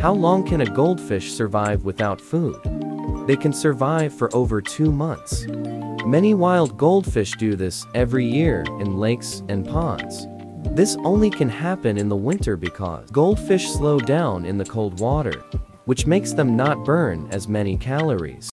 How long can a goldfish survive without food? They can survive for over 2 months. Many wild goldfish do this every year in lakes and ponds. This only can happen in the winter because goldfish slow down in the cold water, which makes them not burn as many calories.